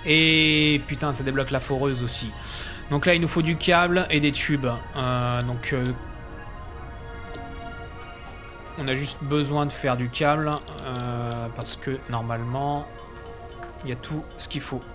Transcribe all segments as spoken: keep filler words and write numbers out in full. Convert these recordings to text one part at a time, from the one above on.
Et putain, ça débloque la foreuse aussi. Donc là, il nous faut du câble et des tubes. Euh, donc... Euh, on a juste besoin de faire du câble. Euh, parce que, normalement, il y a tout ce qu'il faut.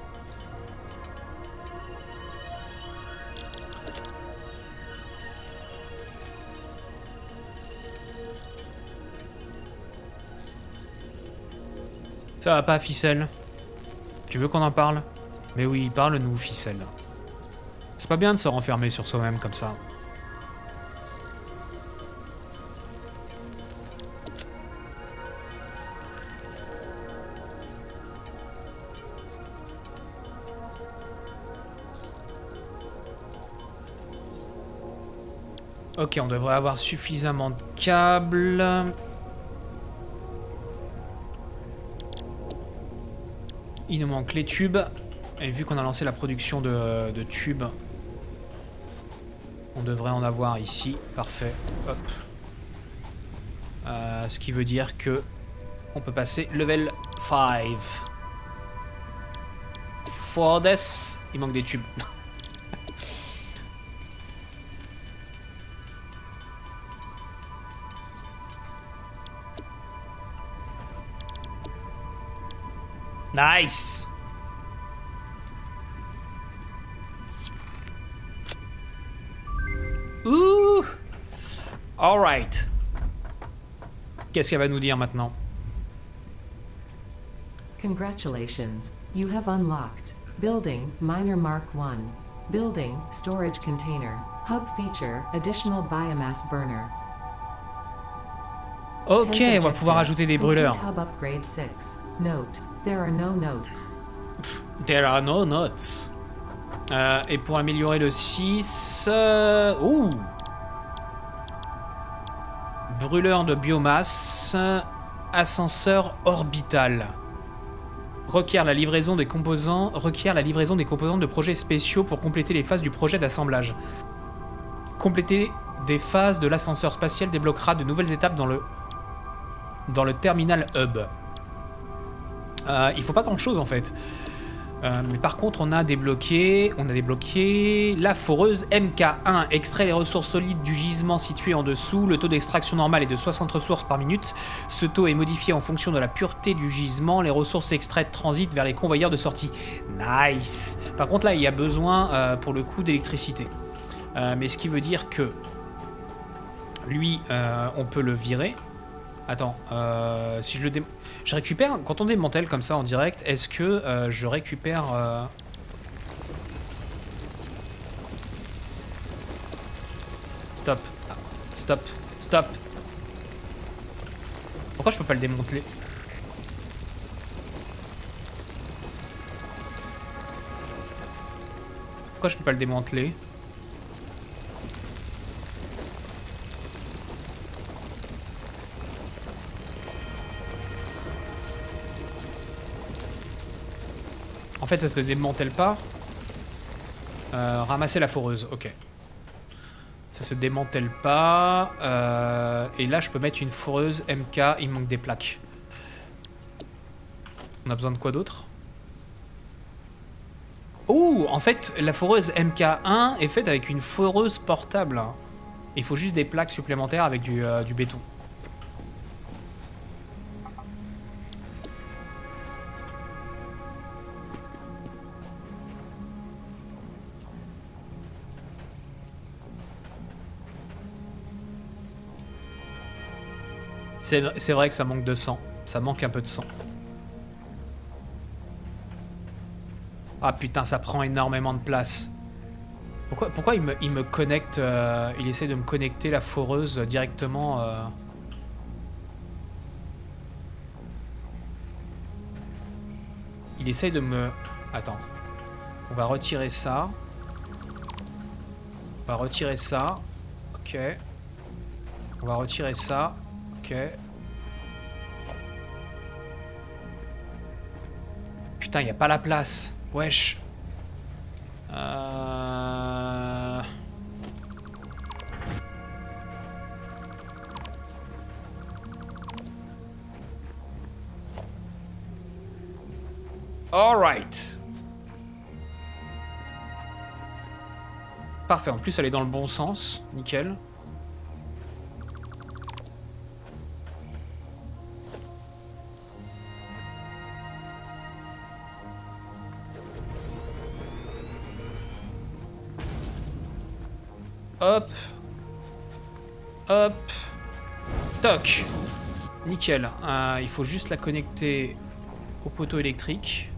Ça va pas, Ficelle? Tu veux qu'on en parle? Mais oui, parle-nous, Ficelle. C'est pas bien de se renfermer sur soi-même comme ça. Ok, on devrait avoir suffisamment de câbles. Il nous manque les tubes. Et vu qu'on a lancé la production de, de tubes, on devrait en avoir ici. Parfait. Hop. Euh, ce qui veut dire que on peut passer level cinq. For this. Il manque des tubes. Nice. Ouh. Alright. Qu'est-ce qu'elle va nous dire maintenant? Congratulations. You have unlocked Building Miner Mark one. Building Storage Container. Hub feature Additional Biomass Burner. Ok, on va pouvoir ajouter des brûleurs. Hub upgrade six. Note, there are no notes. There are no notes. Euh, et pour améliorer le six... Euh, ouh. Brûleur de biomasse. Ascenseur orbital. Requiert la livraison des composants, requiert la livraison des composants de projets spéciaux pour compléter les phases du projet d'assemblage. Compléter des phases de l'ascenseur spatial débloquera de nouvelles étapes dans le dans le terminal hub. Euh, il faut pas grand chose en fait. Euh, mais par contre on a débloqué, on a débloqué la foreuse M K un. Extrait les ressources solides du gisement situé en dessous. Le taux d'extraction normal est de soixante ressources par minute. Ce taux est modifié en fonction de la pureté du gisement. Les ressources extraites transitent vers les convoyeurs de sortie. Nice. Par contre là il y a besoin euh, pour le coup d'électricité. Euh, mais ce qui veut dire que lui euh, on peut le virer. Attends, euh, si je le dé... Je récupère, quand on démantèle comme ça en direct, est-ce que euh, je récupère... Euh... Stop, stop, stop. Pourquoi je peux pas le démanteler? Pourquoi je peux pas le démanteler? En fait, ça se démantèle pas. Euh, ramasser la foreuse, ok. Ça se démantèle pas. Euh, et là, je peux mettre une foreuse M K. Il me manque des plaques. On a besoin de quoi d'autre? Oh, en fait, la foreuse M K un est faite avec une foreuse portable. Il faut juste des plaques supplémentaires avec du, euh, du béton. C'est vrai que ça manque de sang. Ça manque un peu de sang. Ah putain, ça prend énormément de place. Pourquoi, pourquoi il, me, il me connecte... Euh, il essaie de me connecter la foreuse directement... Euh... Il essaie de me... Attends. On va retirer ça. On va retirer ça. Ok. On va retirer ça. Ok. Putain, il n'y a pas la place. Wesh. Euh... Alright. Parfait, en plus elle est dans le bon sens. Nickel. Hop. Hop. Toc. Nickel. Euh, il faut juste la connecter au poteau électrique.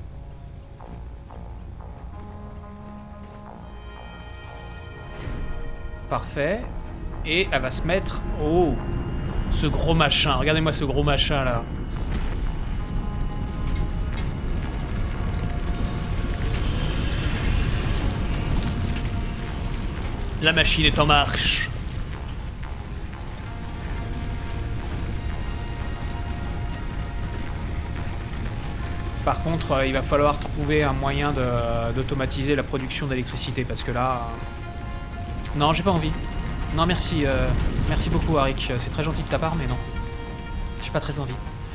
Parfait. Et elle va se mettre... Oh, ce gros machin. Regardez-moi ce gros machin là. La machine est en marche. Par contre, euh, il va falloir trouver un moyen d'automatiser la production d'électricité parce que là... Euh... Non, j'ai pas envie. Non, merci. Euh... Merci beaucoup, Arik. C'est très gentil de ta part, mais non. J'ai pas très envie.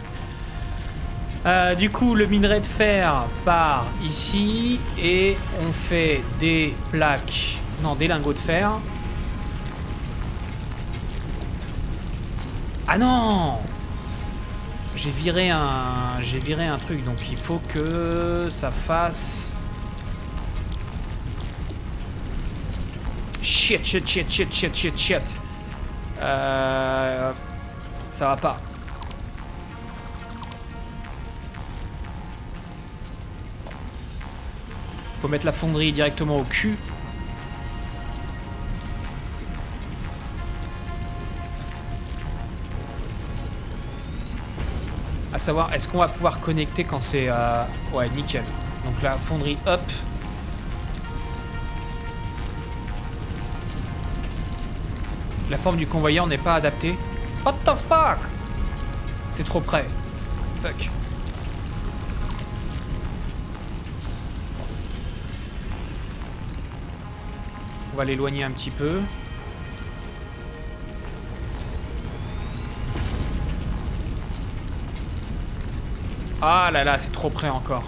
Euh, du coup, le minerai de fer part ici et on fait des plaques... Non, des lingots de fer. Ah non! J'ai viré un... J'ai viré un truc, donc il faut que ça fasse... Shit, shit, shit, shit, shit, shit, shit. Euh... Ça va pas. Faut mettre la fonderie directement au cul. À savoir, est-ce qu'on va pouvoir connecter quand c'est... Euh... Ouais, nickel. Donc la fonderie, hop. La forme du convoyeur n'est pas adaptée. What the fuck? C'est trop près. Fuck. On va l'éloigner un petit peu. Ah là là, c'est trop près encore.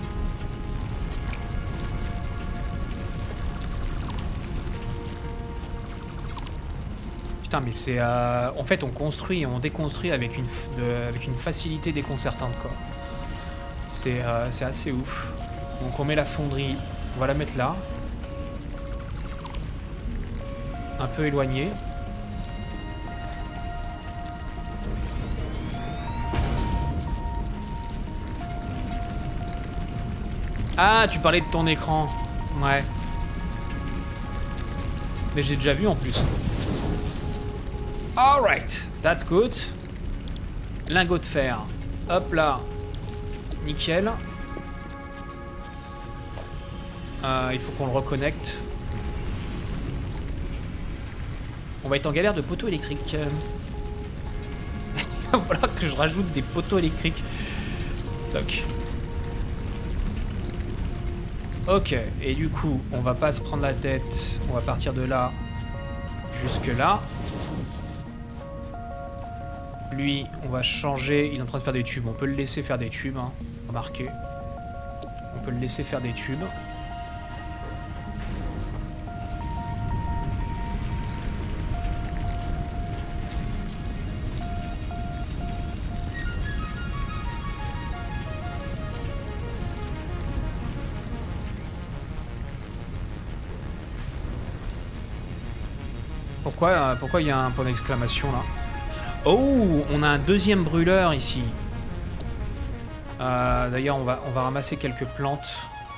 Putain, mais c'est... Euh... En fait, on construit et on déconstruit avec une, de... avec une facilité déconcertante, quoi. C'est euh... assez ouf. Donc on met la fonderie, on va la mettre là. Un peu éloignée. Ah, tu parlais de ton écran. Ouais. Mais j'ai déjà vu en plus. Alright, that's good. Lingot de fer. Hop là. Nickel. Euh, il faut qu'on le reconnecte. On va être en galère de poteaux électriques. Il va falloir que je rajoute des poteaux électriques. Toc. Ok, et du coup, on va pas se prendre la tête. On va partir de là jusque là. Lui, on va changer. Il est en train de faire des tubes. On peut le laisser faire des tubes, hein. Remarquez. On peut le laisser faire des tubes. Pourquoi, pourquoi il y a un point d'exclamation là? Oh, on a un deuxième brûleur ici. Euh, D'ailleurs, on va, on va ramasser quelques plantes.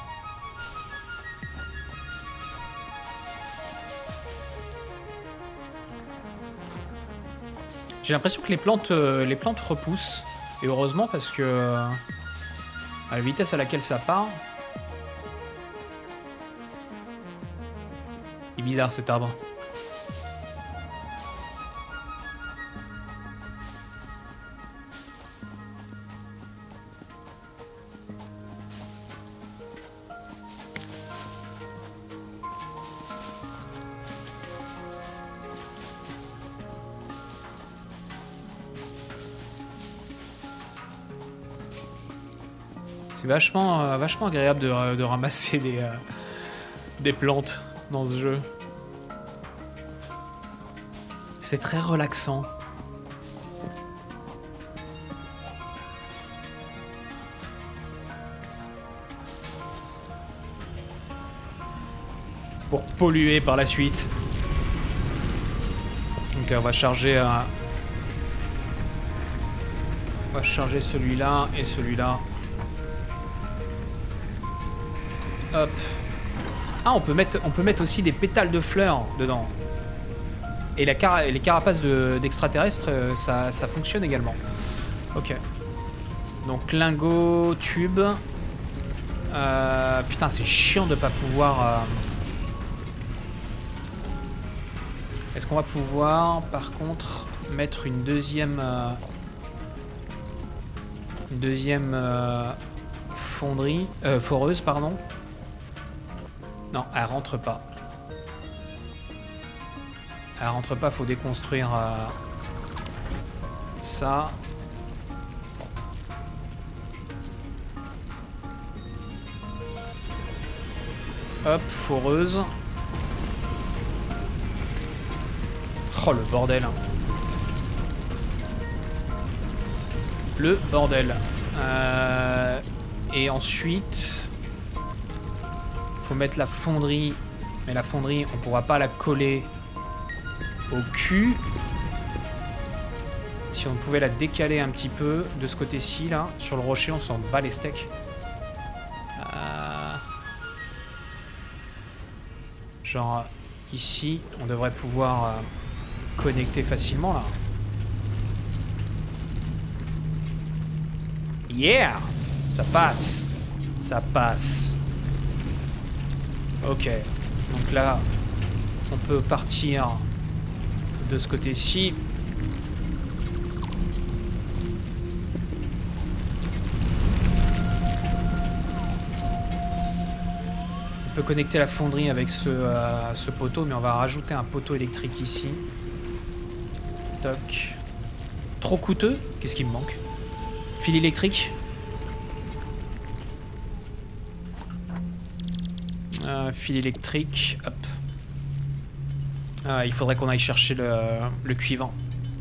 J'ai l'impression que les plantes, euh, les plantes repoussent. Et heureusement parce que... Euh, à la vitesse à laquelle ça part... Il est bizarre cet arbre. C'est vachement, euh, vachement agréable de, de ramasser des, euh, des plantes. dans ce jeu. C'est très relaxant. Pour polluer par la suite. Donc on va charger un... On va charger celui-là et celui-là. Hop. Ah, on peut mettre, on peut mettre aussi des pétales de fleurs dedans. Et la cara les carapaces d'extraterrestres, de, ça, ça fonctionne également. Ok. Donc lingot, tube. Euh, putain, c'est chiant de pas pouvoir... Euh... Est-ce qu'on va pouvoir, par contre, mettre une deuxième... Euh... Une deuxième euh, fonderie, euh, foreuse, pardon. Non, elle rentre pas. Elle rentre pas, faut déconstruire euh, ça. Hop, foreuse. Oh, le bordel. Le bordel. Euh, et ensuite, faut mettre la fonderie. Mais la fonderie, on pourra pas la coller au cul. Si on pouvait la décaler un petit peu de ce côté-ci, là, sur le rocher, on s'en bat les steaks. Euh, genre ici, on devrait pouvoir euh, connecter facilement là. Yeah! Ça passe. Ça passe. Ok. Donc là, on peut partir de ce côté-ci. On peut connecter la fonderie avec ce, euh, ce poteau, mais on va rajouter un poteau électrique ici. Toc. Trop coûteux? Qu'est-ce qui me manque? Fil électrique. Euh, fil électrique. Hop. Euh, il faudrait qu'on aille chercher le, le cuivant.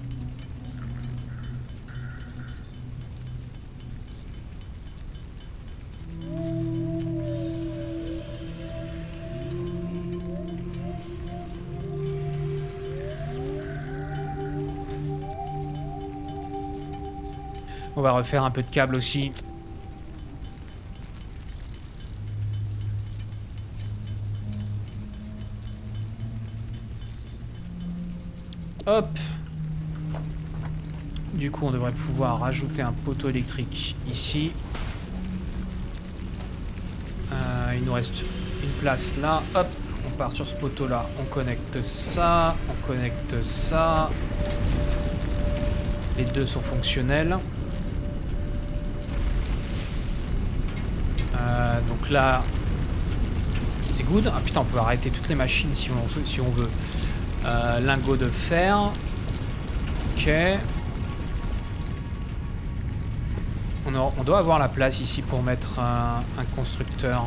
On va refaire un peu de câble aussi. Hop. Du coup, on devrait pouvoir rajouter un poteau électrique ici. Euh, il nous reste une place là. Hop. On part sur ce poteau là. On connecte ça. On connecte ça. Les deux sont fonctionnels. Euh, donc là, c'est good. Ah putain, on peut arrêter toutes les machines si on, si on veut. Euh, lingot de fer. Ok. On, a, on doit avoir la place ici pour mettre un, un constructeur.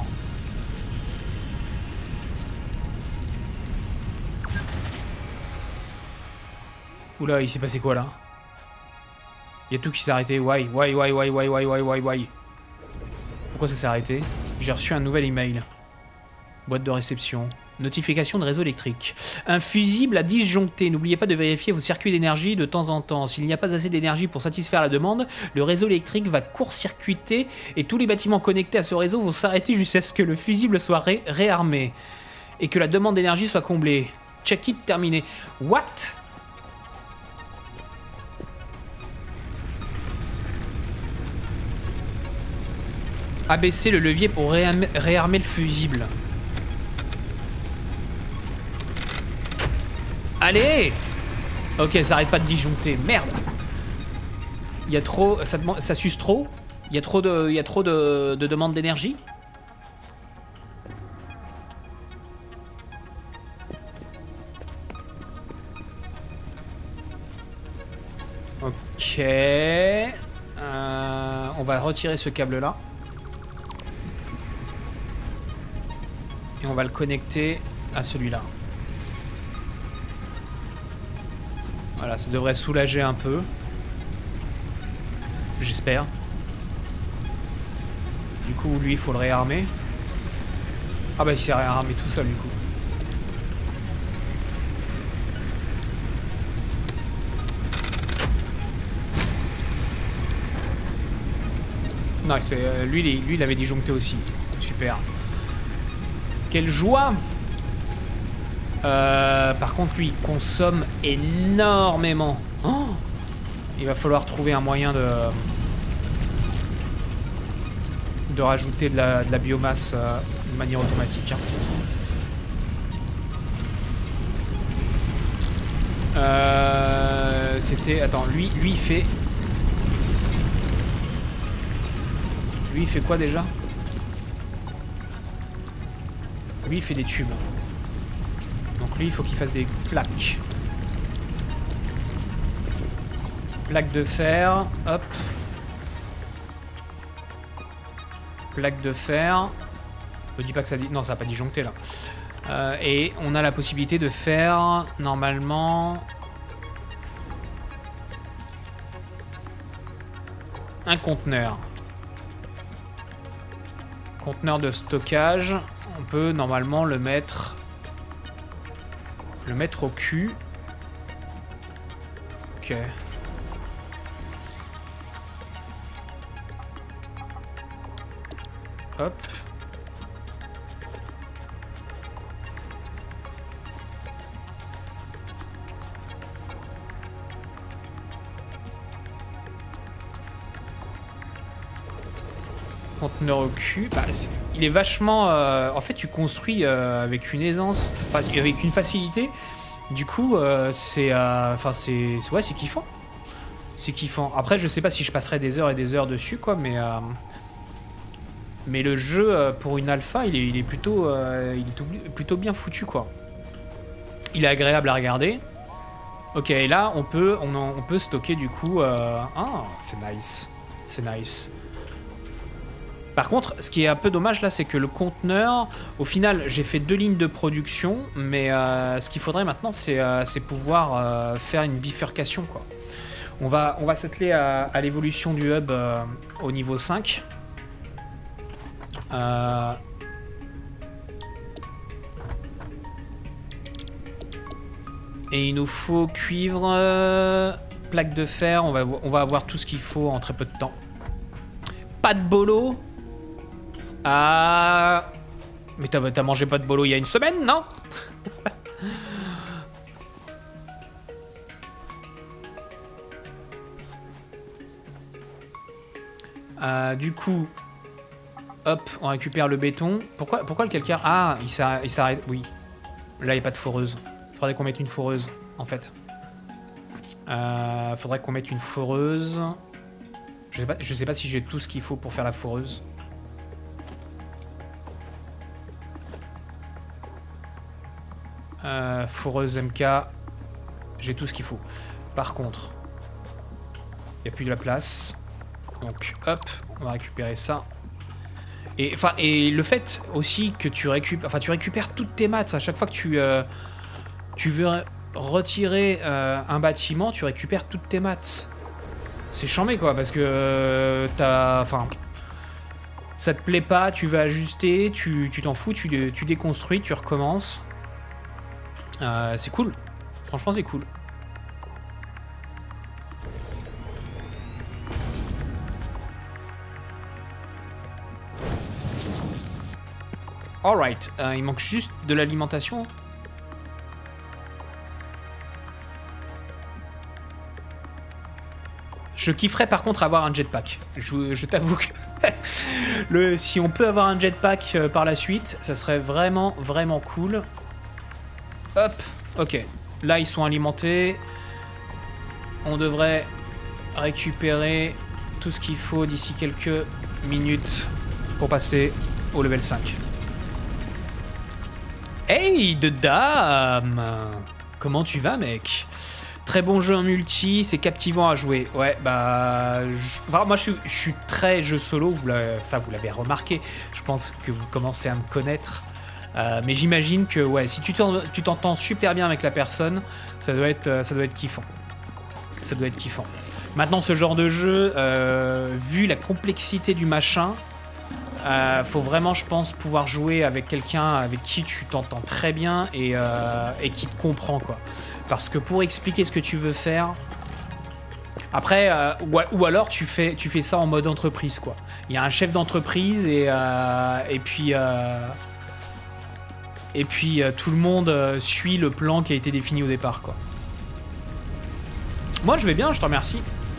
Oula, il s'est passé quoi là? Il y a tout qui s'est arrêté. Why, why, why, why, why, why, why, why, why? Pourquoi ça s'est arrêté? J'ai reçu un nouvel email. Boîte de réception. Notification de réseau électrique. Un fusible à disjoncter. N'oubliez pas de vérifier vos circuits d'énergie de temps en temps. S'il n'y a pas assez d'énergie pour satisfaire la demande, le réseau électrique va court-circuiter et tous les bâtiments connectés à ce réseau vont s'arrêter jusqu'à ce que le fusible soit ré réarmé et que la demande d'énergie soit comblée. Check it terminé. What? Abaisser le levier pour réarmer, réarmer le fusible. Allez! Ok, ça arrête pas de disjoncter. Merde! Il y a trop... Ça, ça suce trop? Il y a trop de, il y a trop de, de demandes d'énergie? Ok. Euh, on va retirer ce câble-là. Et on va le connecter à celui-là. Voilà, ça devrait soulager un peu. J'espère. Du coup, lui, il faut le réarmer. Ah bah, il s'est réarmé tout seul, du coup. Non, c'est euh, lui, lui, lui, il avait disjoncté aussi. Super. Quelle joie! Euh, par contre, lui, il consomme énormément. Oh, il va falloir trouver un moyen de... de rajouter de la, de la biomasse euh, de manière automatique. Hein. Euh, C'était... Attends, lui, lui, il fait... Lui, il fait quoi déjà? Lui, il fait des tubes. Donc lui, il faut qu'il fasse des plaques. Plaques de fer. Hop. Plaques de fer. Je dis pas que ça dit... Non, ça n'a pas disjoncté là. Euh, et on a la possibilité de faire, normalement... un conteneur. Conteneur de stockage. On peut normalement le mettre... Le mettre au cul. Ok. Hop. Conteneur au cul. Bah, est, il est vachement... Euh, en fait, tu construis euh, avec une aisance, enfin, avec une facilité. Du coup, euh, c'est... Enfin, euh, c'est... Ouais, c'est kiffant. C'est kiffant. Après, je sais pas si je passerai des heures et des heures dessus, quoi, mais... Euh, mais le jeu, euh, pour une alpha, il est, il est, plutôt, euh, il est plutôt bien foutu, quoi. Il est agréable à regarder. Ok, et là, on peut, on, on peut stocker, du coup... Euh... Ah, c'est nice. C'est nice. Par contre, ce qui est un peu dommage là, c'est que le conteneur, au final, j'ai fait deux lignes de production, mais euh, ce qu'il faudrait maintenant, c'est euh, pouvoir euh, faire une bifurcation, quoi. On va, on va s'atteler à, à l'évolution du hub euh, au niveau cinq. Euh... Et il nous faut cuivre, euh, plaque de fer, on va, on va avoir tout ce qu'il faut en très peu de temps. Pas de bolo. Ah, mais t'as mangé pas de bolo il y a une semaine, non? euh, Du coup, hop, on récupère le béton. Pourquoi, pourquoi le calcaire? Ah, il s'arrête. Oui. Là, il n'y a pas de foreuse. Faudrait qu'on mette une foreuse, en fait. Euh, faudrait qu'on mette une foreuse. Je sais pas, je sais pas si j'ai tout ce qu'il faut pour faire la foreuse. Euh, foreuse M K, j'ai tout ce qu'il faut. Par contre, il n'y a plus de la place. Donc hop, on va récupérer ça. Et, enfin, et le fait aussi que tu récupères, enfin, tu récupères toutes tes maths. À chaque fois que tu, euh, tu veux retirer euh, un bâtiment, tu récupères toutes tes maths. C'est chambé, quoi, parce que euh, t'as... Enfin, ça te plaît pas, tu veux ajuster, tu t'en fous, tu, tu déconstruis, tu recommences. Euh, c'est cool. Franchement, c'est cool. Alright. Euh, il manque juste de l'alimentation. Je kifferais par contre avoir un jetpack. Je, je t'avoue que le, si on peut avoir un jetpack euh, par la suite, ça serait vraiment, vraiment cool. Hop, ok. Là, ils sont alimentés. On devrait récupérer tout ce qu'il faut d'ici quelques minutes pour passer au level cinq. Hey, de dame! Comment tu vas, mec? Très bon jeu en multi, c'est captivant à jouer. Ouais, bah... Je, enfin, moi, je suis, je suis très jeu solo, vous ça, vous l'avez remarqué. Je pense que vous commencez à me connaître. Euh, mais j'imagine que ouais, si tu t'entends super bien avec la personne, ça doit être, ça doit être kiffant. Ça doit être kiffant. Maintenant, ce genre de jeu, euh, vu la complexité du machin, euh, faut vraiment, je pense, pouvoir jouer avec quelqu'un avec qui tu t'entends très bien et, euh, et qui te comprend, quoi. Parce que pour expliquer ce que tu veux faire... Après, euh, ou, ou alors tu fais, tu fais ça en mode entreprise, quoi. Il y a un chef d'entreprise et, euh, et puis... Euh, et puis euh, tout le monde euh, suit le plan qui a été défini au départ, quoi. Moi, je vais bien, je te remercie.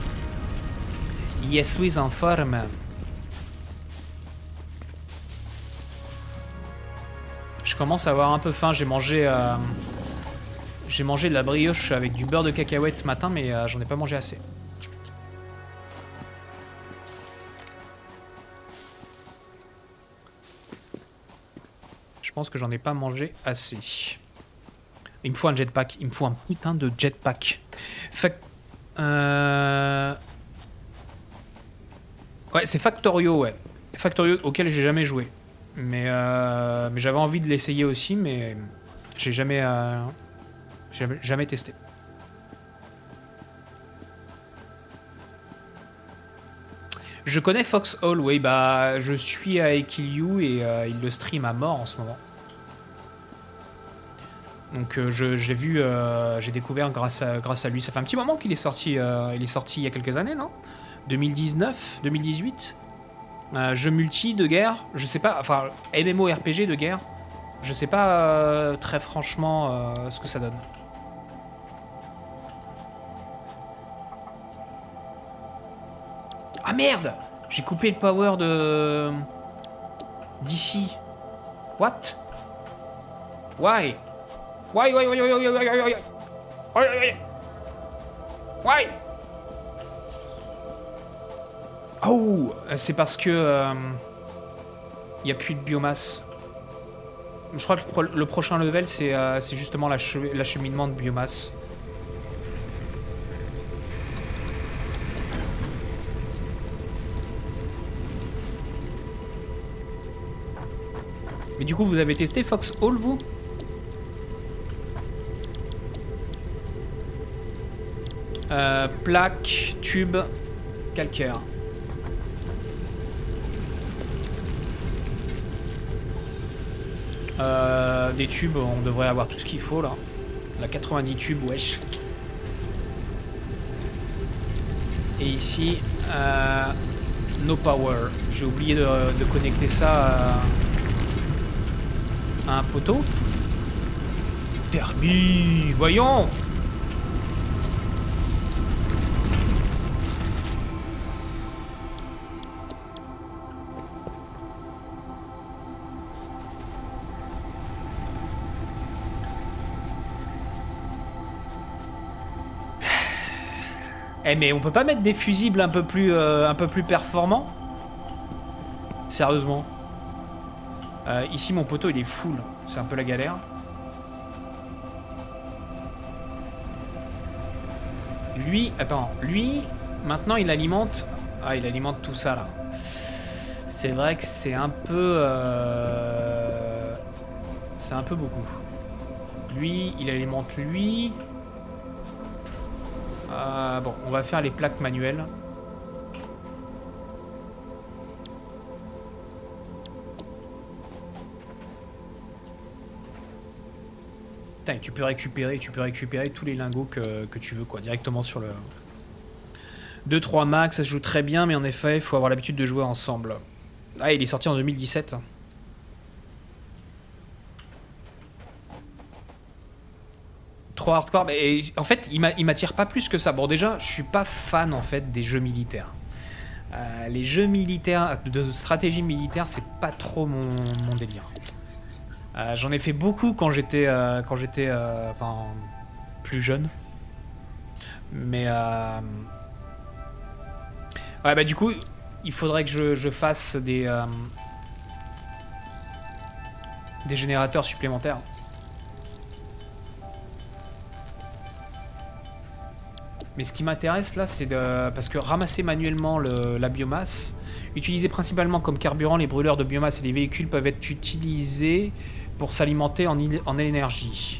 Yes, oui, en forme. Je commence à avoir un peu faim. J'ai mangé, euh, j'ai mangé de la brioche avec du beurre de cacahuète ce matin, mais euh, j'en ai pas mangé assez. Je pense que j'en ai pas mangé assez. Il me faut un jetpack. Il me faut un putain de jetpack. Fait euh... Ouais, c'est Factorio, ouais. Factorio auquel j'ai jamais joué. Mais, euh... mais j'avais envie de l'essayer aussi, mais j'ai jamais, euh... jamais, jamais testé. Je connais Foxhole, oui, bah je suis à Equiliu et euh, il le stream à mort en ce moment. Donc euh, j'ai vu, euh, j'ai découvert grâce à, grâce à lui. Ça fait un petit moment qu'il est sorti, euh, il est sorti il y a quelques années, non? deux mille dix-neuf, deux mille dix-huit. Euh, jeu multi de guerre, je sais pas, enfin MMORPG de guerre. Je sais pas euh, très franchement euh, ce que ça donne. Ah merde! J'ai coupé le power de... d'ici. What? Why? Why, why, why, why, why, why, why, why, why, why? Oh! C'est parce que... il euh, n'y a plus de biomasse. Je crois que le, pro le prochain level, c'est euh, justement l'acheminement de biomasse. Mais du coup, vous avez testé Foxhole, vous? euh, Plaque, tube, calcaire. Euh, des tubes, on devrait avoir tout ce qu'il faut, là. On a quatre-vingt-dix tubes, wesh. Et ici, euh, no power. J'ai oublié de, de connecter ça... Euh, un poteau. Derby, voyons. Eh mais on peut pas mettre des fusibles un peu plus euh, un peu plus performants? Sérieusement. Euh, ici mon poteau il est full, c'est un peu la galère. Lui, attends, lui, maintenant il alimente... Ah, il alimente tout ça là. C'est vrai que c'est un peu... Euh... C'est un peu beaucoup. Lui, il alimente lui. Euh, bon, on va faire les plaques manuelles. Putain, tu peux récupérer, tu peux récupérer tous les lingots que, que tu veux, quoi, directement sur le... deux trois max, ça se joue très bien, mais en effet, il faut avoir l'habitude de jouer ensemble. Ah, il est sorti en deux mille dix-sept. Trop hardcore, mais en fait, il m'attire pas plus que ça. Bon, déjà, je suis pas fan, en fait, des jeux militaires. Euh, les jeux militaires, de stratégie militaire, c'est pas trop mon, mon délire. Euh, J'en ai fait beaucoup quand j'étais euh, quand j'étais euh, enfin plus jeune. Mais euh... ouais, bah du coup, il faudrait que je, je fasse des euh, des générateurs supplémentaires. Mais ce qui m'intéresse là, c'est de... parce que ramasser manuellement le, la biomasse, utilisé principalement comme carburant, les brûleurs de biomasse et les véhicules peuvent être utilisés pour s'alimenter en, en énergie.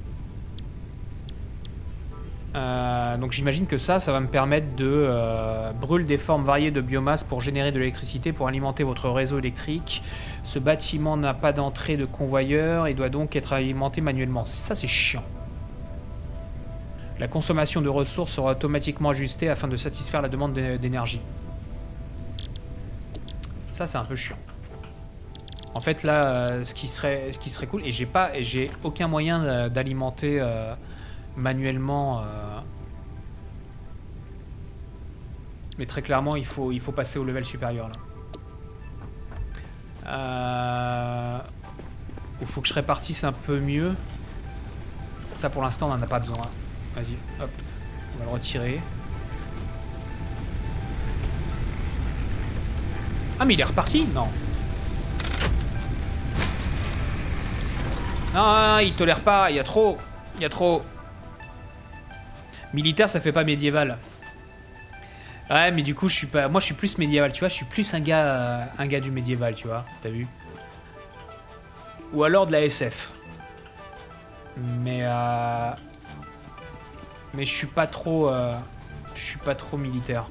Euh, donc j'imagine que ça, ça va me permettre de euh, brûler des formes variées de biomasse pour générer de l'électricité pour alimenter votre réseau électrique. Ce bâtiment n'a pas d'entrée de convoyeur et doit donc être alimenté manuellement. Ça, c'est chiant. La consommation de ressources sera automatiquement ajustée afin de satisfaire la demande d'énergie. Ça, c'est un peu chiant. En fait, là, euh, ce qui serait, ce qui serait cool, et j'ai pas, et j'ai aucun moyen d'alimenter euh, manuellement. Euh, mais très clairement, il faut, il faut passer au level supérieur là. Euh, il faut que je répartisse un peu mieux. Ça, pour l'instant, on n'en a pas besoin. Vas-y, hop, on va le retirer. Ah, mais il est reparti? Non. Non, il tolère pas, il y a trop. Il y a trop. Militaire, ça fait pas médiéval. Ouais, mais du coup, je suis pas. Moi, je suis plus médiéval, tu vois. Je suis plus un gars, euh, un gars du médiéval, tu vois. T'as vu? Ou alors de la S F. Mais euh... mais je suis pas trop. Euh... Je suis pas trop militaire.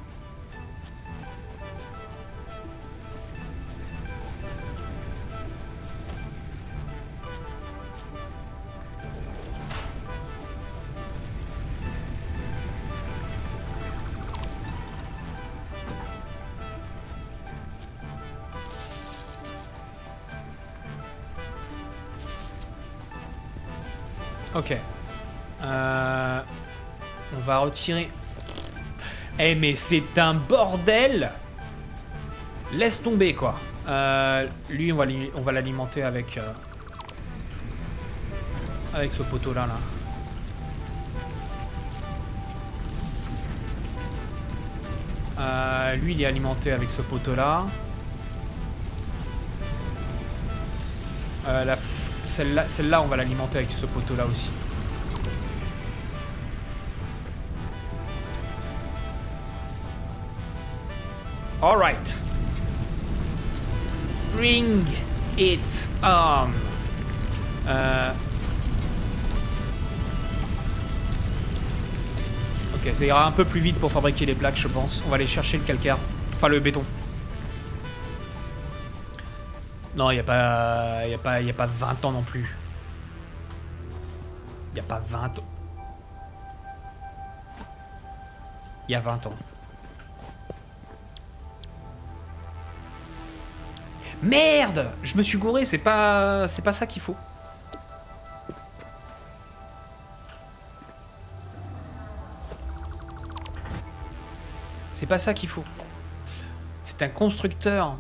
Ok. Euh, on va retirer... Eh mais c'est un bordel! Laisse tomber quoi. Euh, lui on va, on va l'alimenter avec... Euh, avec ce poteau là là. Euh, lui il est alimenté avec ce poteau là. Euh, la Celle-là, celle-là, on va l'alimenter avec ce poteau-là aussi. Alright. Bring it on. Euh... Ok, ça ira un peu plus vite pour fabriquer les plaques, je pense. On va aller chercher le calcaire. Enfin, le béton. Non, il n'y a pas... Il n'y a pas... Il n'y a pas vingt ans non plus. Il n'y a pas vingt ans. Il y a vingt ans. Merde! Je me suis gouré, c'est pas... C'est pas ça qu'il faut. C'est pas ça qu'il faut. C'est un constructeur.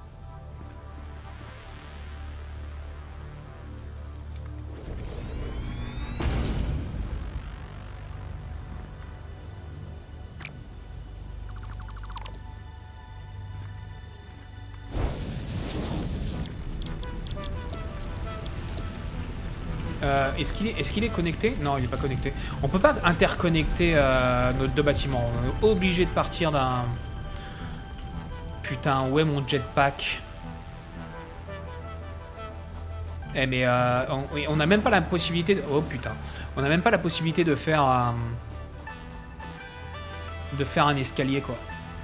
Euh, est-ce qu'il est, est-ce qu'il est connecté? Non, il n'est pas connecté. On peut pas interconnecter euh, nos deux bâtiments. On est obligé de partir d'un... Putain, où est mon jetpack? Eh mais euh, on n'a même pas la possibilité de... Oh putain. On n'a même pas la possibilité de faire... Euh, de faire un escalier, quoi.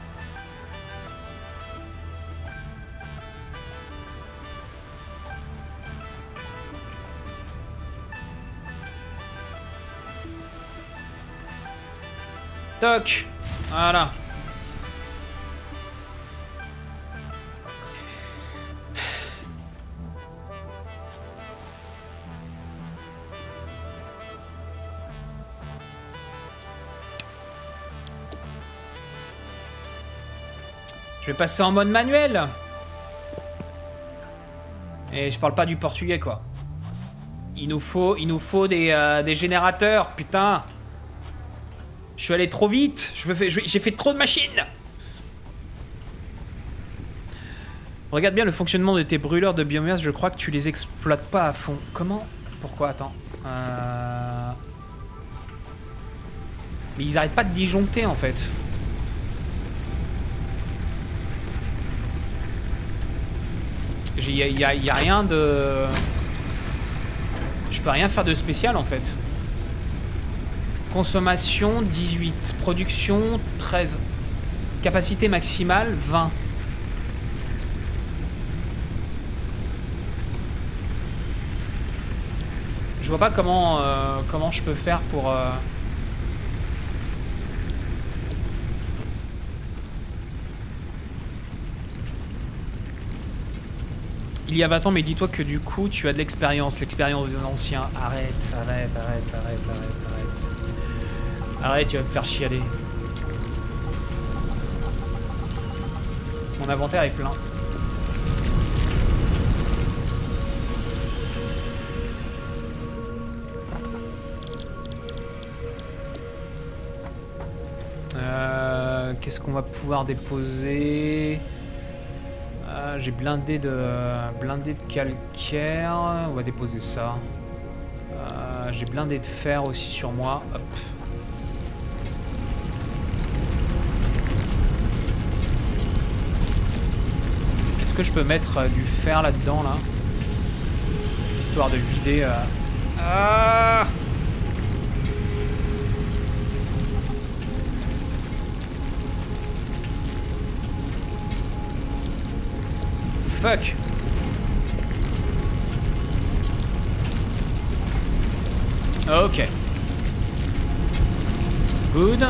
Toc. Voilà. Je vais passer en mode manuel. Et je parle pas du portugais, quoi. Il nous faut, il nous faut des, euh, des générateurs, putain. Je suis allé trop vite. J'ai fait trop de machines. Regarde bien le fonctionnement de tes brûleurs de biomasse. Je crois que tu les exploites pas à fond. Comment? Pourquoi? Attends. Euh... Mais ils arrêtent pas de disjoncter en fait. Il y, y, y a rien de... Je peux rien faire de spécial en fait. Consommation dix-huit, production treize, capacité maximale vingt. Je vois pas comment euh, comment je peux faire pour euh... Il y a vingt ans, mais dis-toi que du coup tu as de l'expérience, l'expérience des anciens. Arrête, arrête, arrête, arrête, arrête, arrête. Arrête, tu vas me faire chialer. Mon inventaire est plein. Euh, Qu'est-ce qu'on va pouvoir déposer? euh, J'ai blindé de blindé de calcaire. On va déposer ça. Euh, J'ai blindé de fer aussi sur moi. Hop. Est-ce que je peux mettre euh, du fer là-dedans là, histoire de vider euh... ah Fuck. Ok. Good.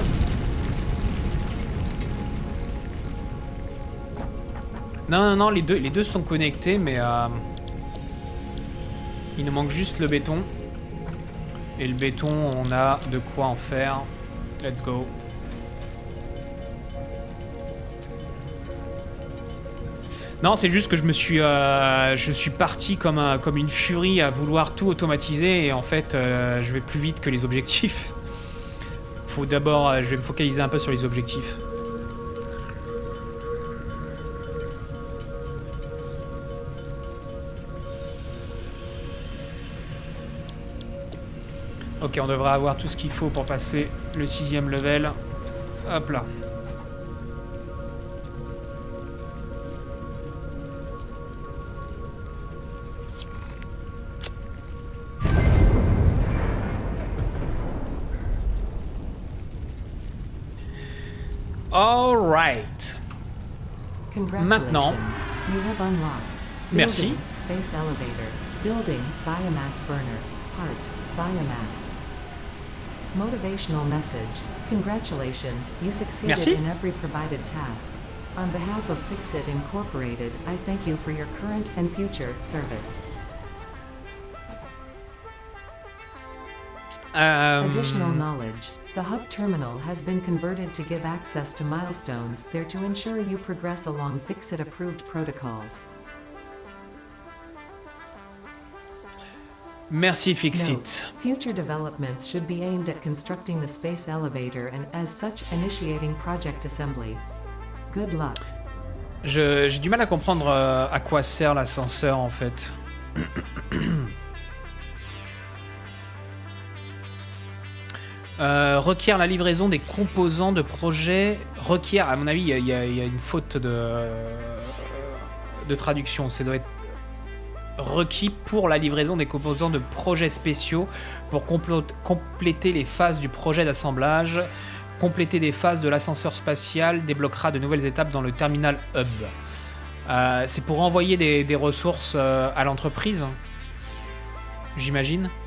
Non, non, non, les deux, les deux sont connectés, mais euh, il nous manque juste le béton. Et le béton, on a de quoi en faire. Let's go. Non, c'est juste que je me suis, euh, je suis parti comme, un, comme une furie à vouloir tout automatiser et en fait, euh, je vais plus vite que les objectifs. Faut d'abord, euh, je vais me focaliser un peu sur les objectifs. Ok, on devrait avoir tout ce qu'il faut pour passer le sixième level. Hop là. All right. Maintenant. You have unlocked. Merci. Building, space elevator. Building, biomass burner. Heart, biomass. Motivational message. Congratulations, you succeeded Merci. in every provided task. On behalf of Fixit Incorporated, I thank you for your current and future service. Euh... Additional knowledge. The hub terminal has been converted to give access to milestones there to ensure you progress along Fixit-approved protocols. Merci Fixit. Note, future developments should be aimed at constructing the space elevator and, as such, initiating project assembly. Good luck. Je, j'ai du mal à comprendre euh, à quoi sert l'ascenseur en fait. Euh, requiert la livraison des composants de projet. Requiert, à mon avis, il y, y, y a une faute de, de traduction. Ça doit être requis pour la livraison des composants de projets spéciaux pour compléter les phases du projet d'assemblage. Compléter des phases de l'ascenseur spatial débloquera de nouvelles étapes dans le terminal hub. Euh, c'est pour envoyer des, des ressources euh, à l'entreprise, j'imagine.